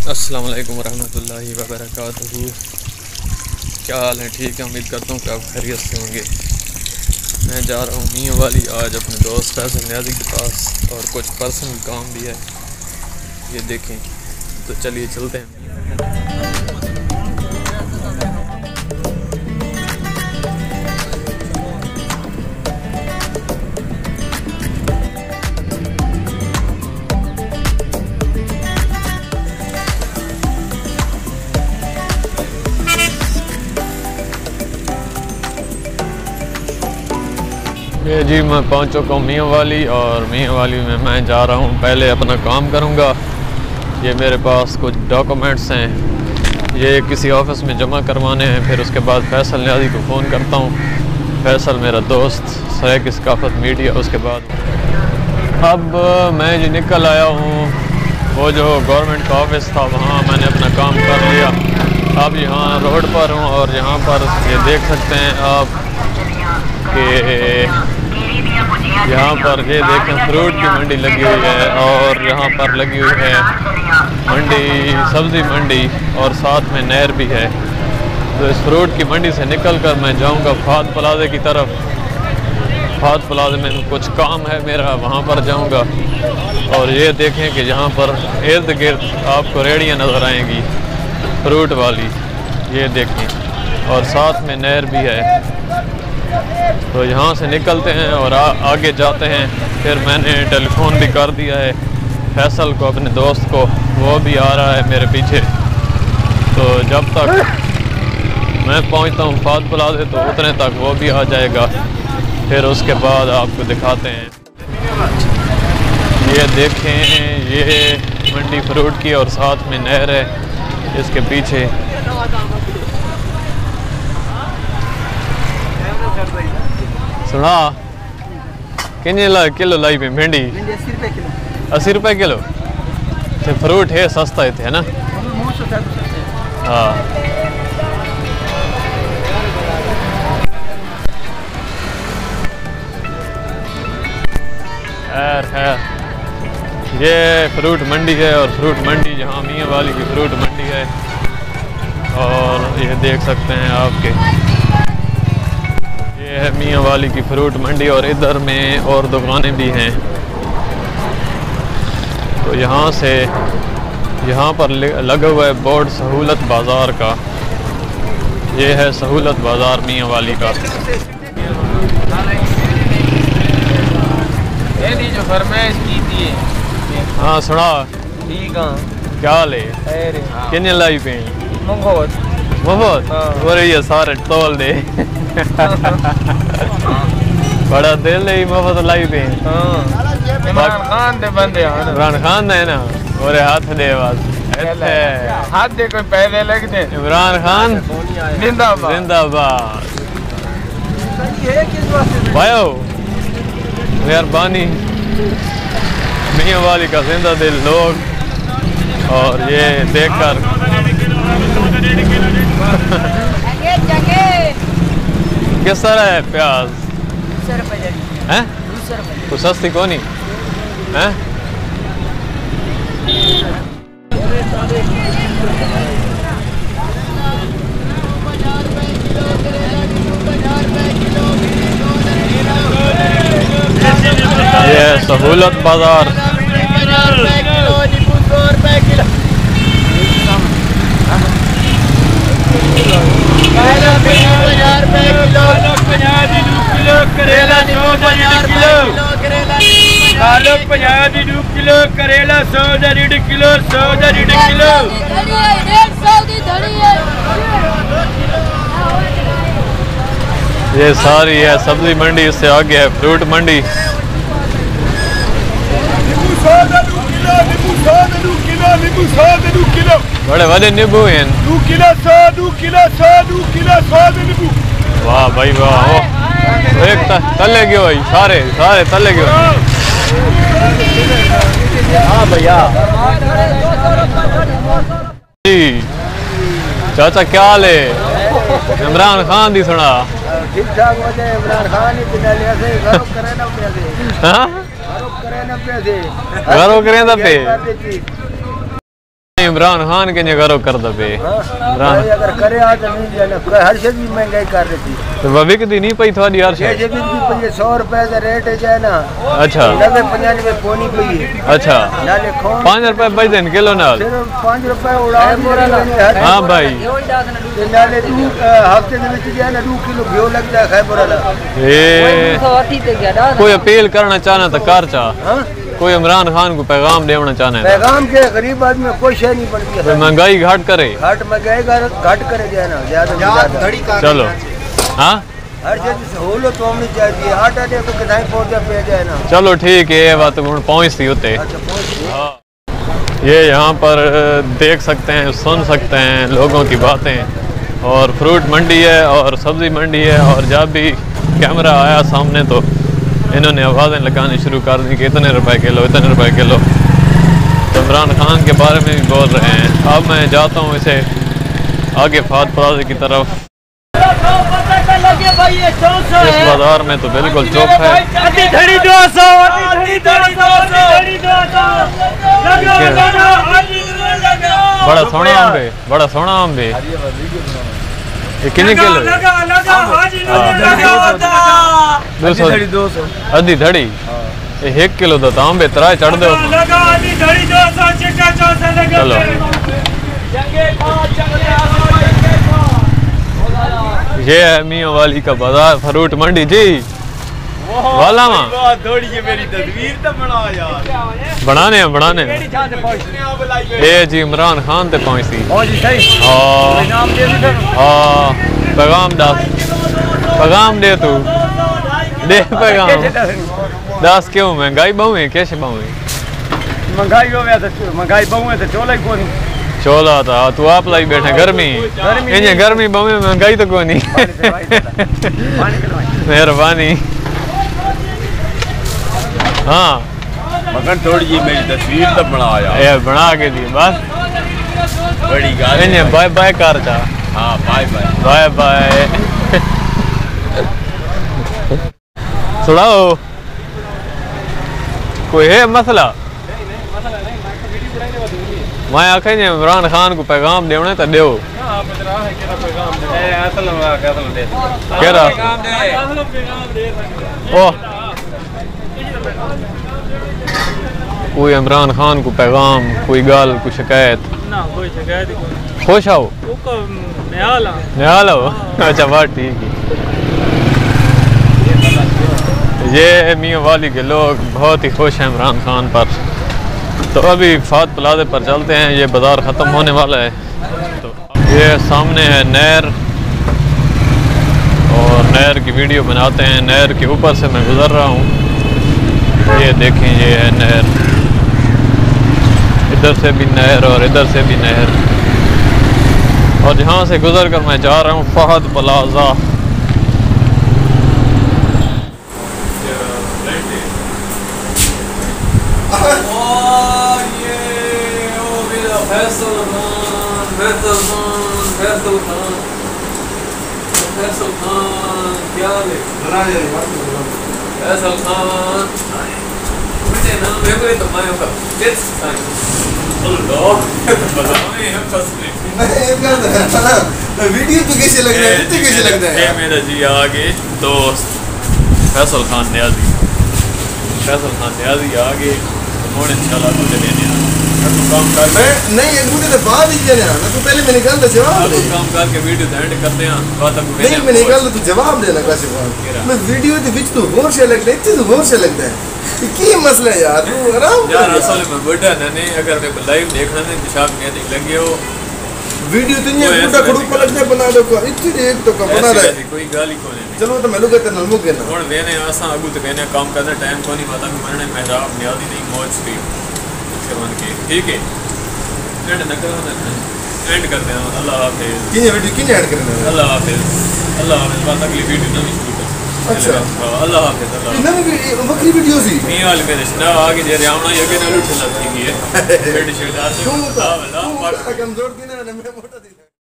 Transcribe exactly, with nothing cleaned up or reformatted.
अस्सलाम वालेकुम रहमतुल्लाहि व बरकातहू। क्या हाल है? ठीक है, उम्मीद करता हूँ कि आप खैरियत से होंगे। मैं जा रहा हूँ मियाँ वाली आज अपने दोस्त फैसल न्याजी के पास, और कुछ पर्सनल काम भी है, ये देखें। तो चलिए चलते हैं। ये जी मैं पहुंच चुका हूँ मियाँ वाली, और मियाँ वाली में मैं जा रहा हूँ। पहले अपना काम करूँगा। ये मेरे पास कुछ डॉक्यूमेंट्स हैं, ये किसी ऑफिस में जमा करवाने हैं। फिर उसके बाद फैसल न्याजी को फ़ोन करता हूँ। फैसल मेरा दोस्त सरेक इस्काफत मीडिया। उसके बाद अब मैं जी निकल आया हूँ। वो जो गवर्नमेंट का ऑफिस था वहाँ मैंने अपना काम कर लिया। अब यहाँ रोड पर हूँ, और यहाँ पर ये देख सकते हैं आप कि यहाँ पर ये देखें फ्रूट की मंडी लगी हुई है, और यहाँ पर लगी हुई है मंडी, सब्ज़ी मंडी, और साथ में नहर भी है। तो इस फ्रूट की मंडी से निकलकर मैं जाऊँगा फात प्लाजे की तरफ। फात प्लाजे में कुछ काम है मेरा, वहाँ पर जाऊँगा। और ये देखें कि यहाँ पर इर्द गिर्द आपको रेहड़ियाँ नज़र आएंगी फ्रूट वाली, ये देखें, और साथ में नहर भी है। तो यहाँ से निकलते हैं और आ, आगे जाते हैं। फिर मैंने टेलीफोन भी कर दिया है फैसल को, अपने दोस्त को, वो भी आ रहा है मेरे पीछे। तो जब तक मैं पहुँचता हूँ फात प्लाजे तो उतने तक वो भी आ जाएगा। फिर उसके बाद आपको दिखाते हैं। ये देखें, ये मंडी फ्रूट की, और साथ में नहर है इसके पीछे। सुना कितने ला किलो लाई पे भिंडी? अस्सी रुपये किलो। अस्सी रुपये किलो तो फ्रूट है सस्ता है, है ना? हाँ। खैर खैर ये फ्रूट मंडी है, और फ्रूट मंडी जहाँ मियाँ वाली की फ्रूट मंडी है। और ये देख सकते हैं आपके, ये है मियाँ वाली की फ्रूट मंडी, और इधर में और दुकानें भी हैं। तो यहाँ से यहाँ पर लगा हुआ है बोर्ड सहूलत बाज़ार का। ये है सहूलत बाज़ार मियाँ वाली का। ये जो फरमाइश की थी। हाँ सुना। ठीक है, क्या ले कितने लाई पे? मुफ्त मुफ्त? और ये सारे तोल दे। बड़ा दिल है मुफ्त लाई पे। इमरान खान दे बंदे हैं। इमरान खान है ना, और हाथ दे बस हाथ दे कोई पैसे लगते। इमरान खान जिंदाबाद जिंदाबाद। भाइयों मेहरबानी, मियाँ वाली का जिंदा दिल लोग। और ये देखकर किस तरह है प्याज? हैं? कुछ सस्ती कौन ही हैं? ये सहूलत बाजार। करेला किलो, करेला सौ डेढ़ किलो, सौ डेढ़ किलो। ये सारी है सब्जी मंडी, इससे आगे है फ्रूट मंडी। बड़े बड़े नींबू हैं। वाह भाई वाह, एक तले गयो भाई, सारे सारे तले गयो। हाँ भैया जी। चाचा क्या हाल है? इमरान खान दी सुना। ठीक ठाक हो जाए। इमरान खान ही पिटालिया से गरम करे ना पैसे। हां गरम करे ना पैसे। गरम करे ना पे। इमरान खान के घरों कर दबे भाई अगर करे आज नहीं जाना हर चीज भी महंगाई कर रही थी तो वह बिकती नहीं पई थोड़ी हर ये भी भी सौ रुपए का रेट है जाए ना अच्छा नब्बे पंजानवे पोनी पई है अच्छा नाले खोन पाँच रुपए बच देन किलो नाल सिर्फ पाँच रुपए उड़ा हाँ भाई नाले दू हफ्ते दे विच जाए ना दो किलो घियो लगता है खैबर वाला ए कोई अपील करना चाहना तो कर चा कोई इमरान खान को पैगाम देना चाहना है पैगाम के गरीब आदमी कोई शय नहीं बनती है महंगाई घाट करे घाट महंगाई घाट करे जाए ना ज्यादा चलो हाँ हर चीज सहूलत तो होनी चाहिए आटा दे तो कितना पहुंचा पे जाए ना चलो ठीक है ये बात पहुँचती होते ये यहाँ पर देख सकते हैं सुन सकते हैं लोगों की बातें और फ्रूट मंडी है और सब्ज़ी मंडी है और जब भी कैमरा आया सामने तो इन्होंने आवाज़ें लगानी शुरू कर दी कि इतने रुपए किलो इतने रुपए किलो तो इमरान खान के बारे में भी बोल रहे हैं। अब मैं जाता हूँ इसे आगे फात प्लाजा की तरफ। इस बाजार में तो बिल्कुल चुप है। बड़ा सोना आम है बड़ा सोना आम है ये कितने किलो दो सौ अद्धी धड़ी एक किलो तो तांबे त्राए चढ़ दो चलो ये है मियाँ वाली का बाजार फ्रूट मंडी जी वाला माँ मेरी तस्वीर तो बना यार बनाने हैं बनाने ये जी इमरान खान तक पहुँचती हाँ पैगाम दस पैगाम दे तू दे पैगाम दस क्यों महंगाई बहु है कैसे बहु है महंगाई हो गया तो महंगाई बहु है तो चोला ही कौन चोला था तू आप लाई बैठे गर्मी इन्हें गर्मी बहु महंगाई तो कौन मेहरबानी हाँ मगर थोड़ी जी मेरी तस्वीर तो बनाया ये बना के दी बस बड़ी गाल इन्हें बाय बाय कर जा हाँ बाय बाय बाय बाय सुनाओ कोई है मसला मैं आखे इमरान खान को पैगाम देने तो दो कोई इमरान खान को पैगाम कोई गाल कोई शिकायत ना कोई शिकायत खुश आओ निहाल आओ अच्छा बात ठीक है। ये मियाँ वाली के लोग बहुत ही खुश हैं इमरान खान पर। तो अभी फात प्लाजे पर चलते हैं ये बाज़ार ख़त्म होने वाला है। तो ये सामने है नहर और नहर की वीडियो बनाते हैं। नहर के ऊपर से मैं गुज़र रहा हूँ ये देखें ये है नहर इधर से भी नहर और इधर से भी नहर और जहाँ से गुज़र कर मैं जा रहा हूँ फात प्लाजा। फैसल खान क्या ले फैसल खान मुझे नाम मेरे को तो मैं होगा लेट्स अल्लाह बताओ हम फंस गए मैं वीडियो तो कैसे लग रहा है इतने कैसे लग रहा है ये मेरा जी आगे दोस्त फैसल खान न्याजी फैसल खान न्याजी आगे मोड़ इंशाल्लाह तुझे लेने तू काम कर मैं नहीं एक मुझे तो बाद ही देना ना तो पहले मैंने कहा था जवाब दे काम करके वीडियो एंड करते हैं बात अब नहीं मैंने कहा तो जवाब देना कैसे बात मैं वीडियो के बीच तो होर से लगता है इतने तो होर से लगता है की मसला है यार तू आराम यार असल में बड़ा नहीं अगर मेरे को लाइव देखना नहीं पेशाब में नहीं लगे हो वीडियो तो नहीं बड़ा खड़ू पलटने बना दो को इतनी एक तो का बना रहा है कोई गाली को नहीं चलो तो मैं लोग कहते नलमो के ना और वेने आसा अगु तो कहने काम करने टाइम को नहीं पता कि मैंने मेहराब नियादी नहीं मौज स्ट्रीट करवाने के ठीक है एंड न करना एंड करते हैं अल्लाह हाफिज़ किने वीडियो किने ऐड करना है अल्लाह हाफिज़ अल्लाह हाफिज़ बात अगली वीडियो नवी शुरू कर अच्छा अल्लाह हाफिज़ अल्लाह नवी बकरी वीडियो सी नहीं वाले मेरे ना आगे जे रावणा यगे ना लुट लग गई है बेटी शेदार से हां अल्लाह कमजोर दिन है मैं मोटा